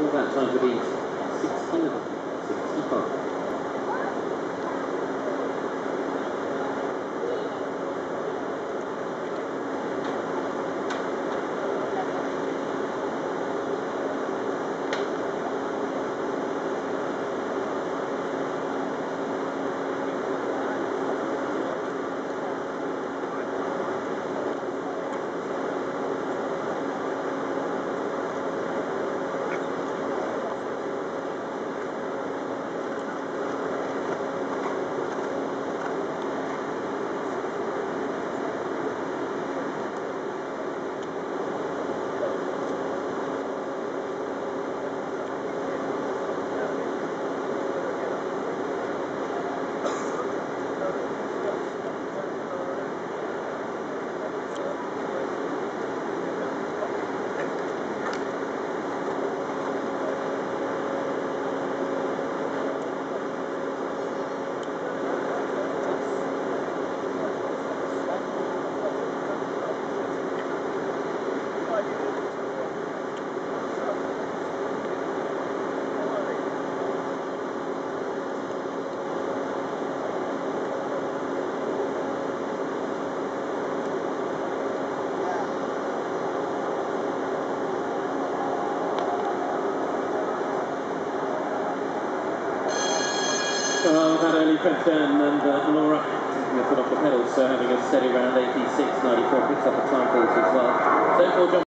All that time to be 16:65. Well, that early French turn and Laura taking the foot off the pedals, so having a steady round. AP6.94 picks up a time fault as well. So for John